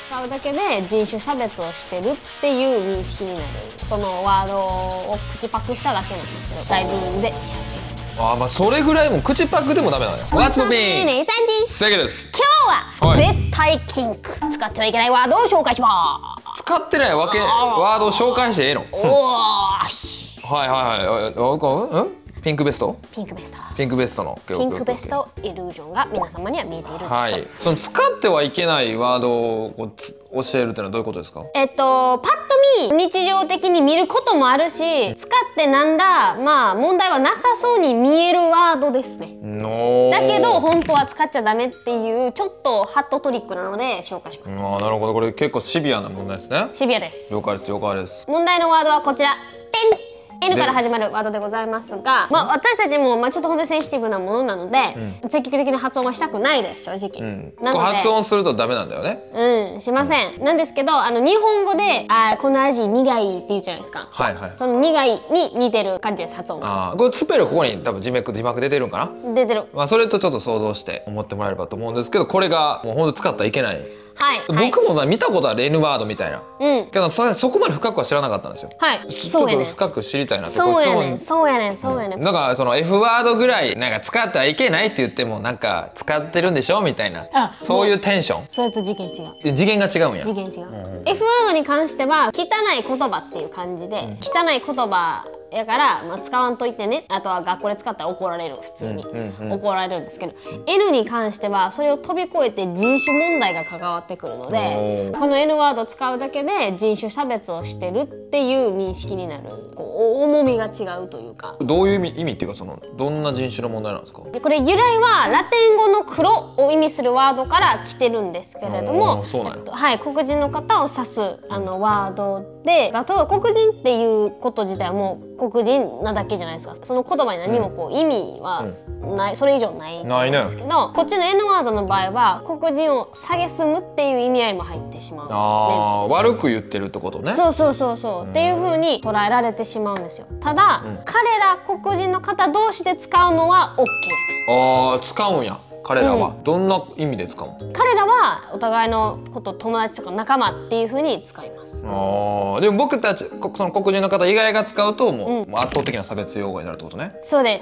使うだけで人種差別をしてるっていう認識になる、そのワードを口パクしただけなんですけど、大部分で謝罪です。 ああ、まあそれぐらいも口パクでもダメなのよ。What's popping？ ねえさんじん、 セゲです。 今日は絶対キンク使ってはいけないワードを紹介します。 使ってないワードを紹介してええの？ おーし。 はいはいはい。ピンクベスト？ピンクベストのピンクベストイリュージョンが皆様には見えているでしょう。 はい。その使ってはいけないワードを教えるってのはどういうことですか？ パッと見日常的に見ることもあるし、使ってなんだまあ問題はなさそうに見えるワードですね。だけど本当は使っちゃダメっていうちょっとハットトリックなので紹介します。 ああ、なるほど。これ結構シビアな問題ですね。 シビアです。 了解です。了解です。 問題のワードはこちら。N から始まるワードでございますが、まあ私たちもちょっと本当にセンシティブなものなので、積極的な発音はしたくないです正直。なので発音するとダメなんだよね。 しません。なんですけど日本語でこの味苦いって言うじゃないですか。 はいはい。 その苦いに似てる感じです発音。 ああ、これスペルここに多分字幕出てるんかな。 出てる。 まあそれとちょっと想像して思ってもらえればと思うんですけど、これがもう本当使ったらいけない。 はい、 僕も見たことある N ワードみたいな、けどそこまで深くは知らなかったんですよ。はい、ちょっと深く知りたいなって。 そうやねん。 だからその F ワードぐらいなんか使ってはいけないって言ってもなんか使ってるんでしょみたいな、そういうテンション。 それと次元違う。 次元が違うんや。 次元違う。F ワードに関しては汚い言葉っていう感じで、汚い言葉やから、使わんといてね。あとは学校で使ったら怒られる、普通に怒られるんですけど、N に関してはそれを飛び越えて人種問題が関わってくるので、この N ワードを使うだけで人種差別をしてるっていう認識になる、重みが違うというか。 どういう意味っていうか、そのどんな人種の問題なんですか？ これ由来はラテン語の黒を意味するワードから来てるんですけれども、はい、黒人の方を指すワードで、例えば黒人っていうこと自体はもう黒人なだけじゃないですか。その言葉に何も意味はない、それ以上ないんですけど、こっちの N ワードの場合は黒人を蔑むっていう意味合いも入ってしまう。 ああ、悪く言ってるってことね。 そうっていう風に捉えられてしまうんですよ。ただ、彼ら黒人の方同士で使うのは OK。 ああ、使うんや。彼らはどんな意味で使うの？ 彼らはお互いのこと友達とか仲間っていう風に使います。 ああ、でも僕たちその黒人の方以外が使うともう圧倒的な差別用語になるってことね。 そうです。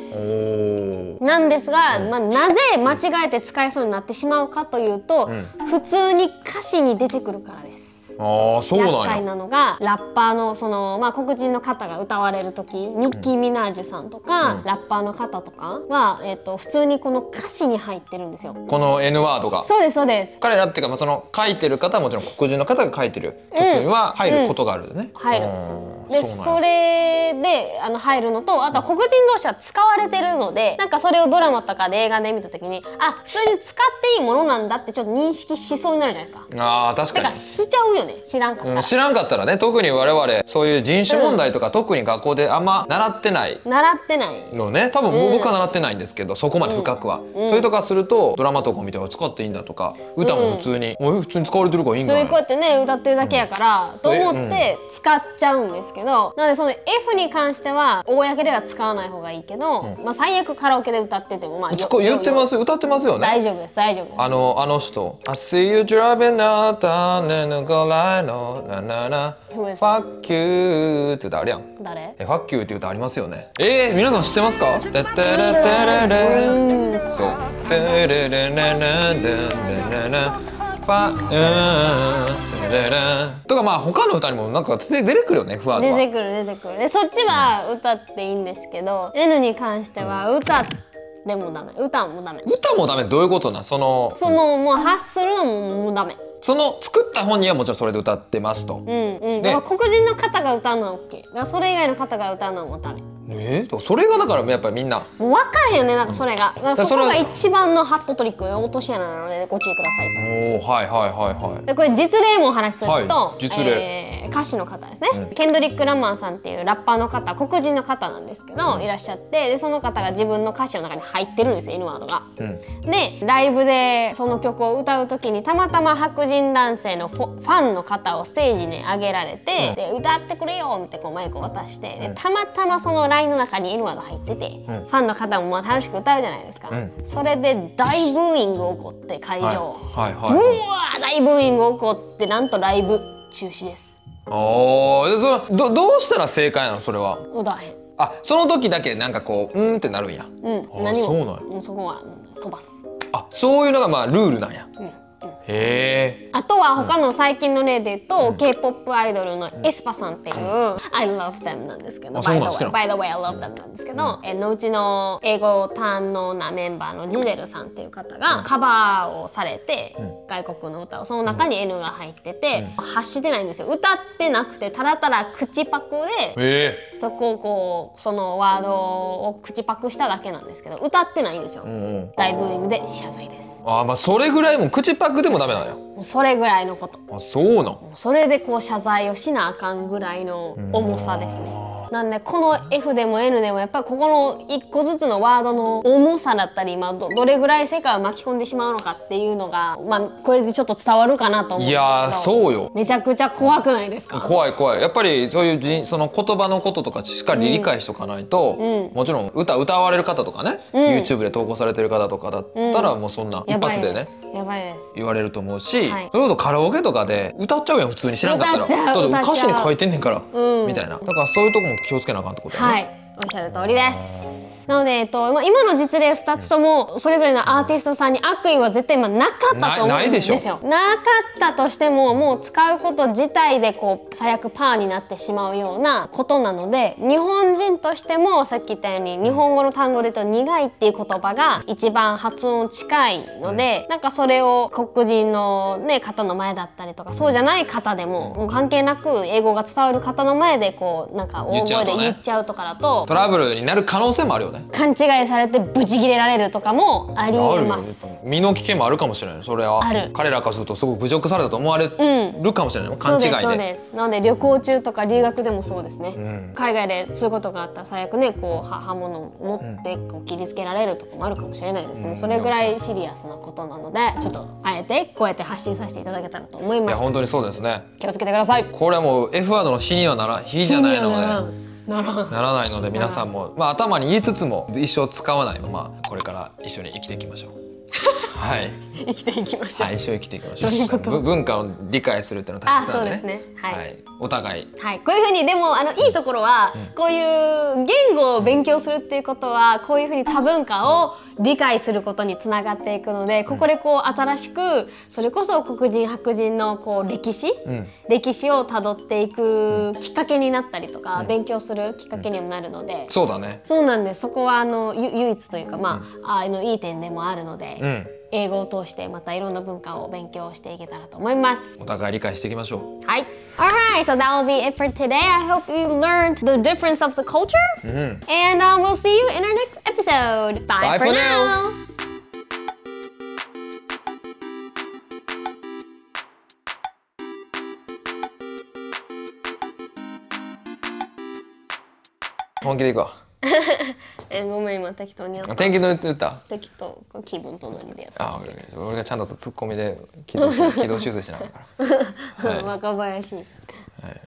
なんですが、なぜ間違えて使いそうになってしまうかというと、普通に歌詞に出てくるからです。 ああ、そうなんや。 厄介なのがラッパーの黒人の方が歌われる時、ニッキー・ミナージュさんとか、ラッパーの方とかは、普通にこの歌詞に入ってるんですよ。 この N ワードが。 そうです。 彼らっていうか、その書いてる方はもちろん黒人の方が書いてる曲には入ることがあるよね。入る。でそれで入るのと、あとは黒人同士は使われてるので、なんかそれをドラマとかで映画で見た時に、普通に使っていいものなんだってちょっと認識しそうになるじゃないですか。ああ、確かに。だからしちゃうよね。知らんかったら。 知らんかったらね。特に我々そういう人種問題とか、特に学校であんま習ってないのね。多分僕は習ってないんですけど、そこまで深くは。それとかするとドラマとか見て使っていいんだとか、歌も普通に使われてるからいいんじゃない？ 普通にこうやってね歌ってるだけやからと思って使っちゃうんですけど、なのでその F に関しては公では使わない方がいいけど、最悪カラオケで歌ってても言ってます、歌ってますよね。 大丈夫です。あの人、I see you driving out the line Fuck you って歌あるやん。 誰 ？Fuck you って歌ありますよね。皆さん知ってますか？そう。とか他の歌にもなんか出てくるよね、フワードは。出てくる。でそっちは歌っていいんですけど、N に関しては歌でもダメ。歌もダメ。歌もダメ。どういうことな？もう発するのももうダメ。その作った本人はもちろんそれで歌ってますと。だから黒人の方が歌うのは OK。だからそれ以外の方が歌うのはもうダメ。それがだからやっぱりみんな分からへんよね。なんかそれがそこが一番のハットトリック、落とし穴なのでご注意くださいと。これ実例もお話しすると、 歌手の方ですね、ケンドリック・ラマーさんっていうラッパーの方、黒人の方なんですけど、いらっしゃって、でその方が自分の歌詞の中に入ってるんですよ、N ワードが。でライブでその曲を歌う時にたまたま白人男性のファンの方をステージに上げられて、で歌ってくれよってこうマイクを渡して、でたまたまそのラインの中に N ワード入ってて、ファンの方もまあ楽しく歌うじゃないですか。それで大ブーイング起こって会場、ブワー大ブーイング起こって、なんとライブ中止です。 おお、どうしたら正解なのそれは？ 歌わへん。 あ、その時だけなんかこうってなるんや。 何もそうなんや。 そこは飛ばす。あ、 そういうのがまあルールなんや。へえ。 あとは他の最近の例で言うと、K-POP アイドルのエスパさんっていう I love them なんですけど、by the way I love them なんですけど、のうちの英語堪能なメンバーのジゼルさんっていう方がカバーをされて、外国の歌をその中に N が入ってて、発してないんですよ。歌ってなくてただただ口パクでそこをこうそのワードを口パクしただけなんですけど、歌ってないんですよ。大ブーイングで謝罪です。 あ、まあそれぐらいも口パクでもダメなんや。 それぐらいのこと。 あ、そうなん。 それでこう謝罪をしなあかんぐらいの重さですね。なんでこの F でも N でもやっぱりここの一個ずつのワードの重さだったり、まあ、どれぐらい世界を巻き込んでしまうのかっていうのが、まあ、これでちょっと伝わるかなと思うんですけど。いやそうよ。 めちゃくちゃ怖くないですか？ 怖い怖い。やっぱりそういうその言葉のこととかしっかり理解しとかないと、もちろん歌われる方とかね、YouTube で投稿されてる方とかだったらもうそんな一発でね言われると思うし、それこそカラオケとかで歌っちゃうやん普通に知らんかったら。だって歌詞に書いてんねんからみたいな。だからそういうとこも気をつけなあかんってことだね。 はい、おっしゃる通りです。なので、今の実例2つともそれぞれのアーティストさんに悪意は絶対なかったと思うんですよ。なかったとしてももう使うこと自体でこう最悪パーになってしまうようなことなので、日本人としてもさっき言ったように日本語の単語で言うと苦いっていう言葉が一番発音近いので、なんかそれを黒人の、ね、方の前だったりとかそうじゃない方でも、もう関係なく英語が伝わる方の前でこうなんか大声で言っちゃうとかだとトラブルになる可能性もあるよね。 勘違いされてブチ切れられるとかもありえます。 身の危険もあるかもしれない。それは彼らからするとすごく侮辱されたと思われるかもしれない。勘違いで。 そうです。なので旅行中とか留学でもそうですね。海外でそういうことがあったら最悪ね、こう刃物を持ってこう切りつけられるとかもあるかもしれないですね。それぐらいシリアスなことなので、ちょっとあえてこうやって発信させていただけたらと思います。 いや本当にそうですね。 気をつけてください。 これはもう F ワードの比には比じゃないので。ならないので皆さんも、まあ、頭に言いつつも一生使わないままこれから一緒に生きていきましょう。はい。 生きていきましょう。 はい、一緒に生きていきましょう。文化を理解するっていうのは大切なんでね。 そうですね。はい。 お互い。 はい。こういうふうにでもいいところは、こういう言語を勉強するっていうことはこういうふうに多文化を理解することにつながっていくので、ここでこう新しくそれこそ黒人白人のこう歴史をたどっていくきっかけになったりとか、勉強するきっかけにもなるので。 そうだね。 そうなんです。そこは唯一というかまあいい点でもあるので。英語を通してまたいろんな文化を勉強していけたらと思います。 お互い理解していきましょう。 はい。Alright, so that will be it for today. I hope you learned the difference of the culture. And we'll see you in our next episode. Bye for now. 本気でいくわ。 ごめん今適当にやった。 適当に言った。 適当気分とノリでやった。 あ、俺がちゃんとツッコミで軌道修正しながら。 若林。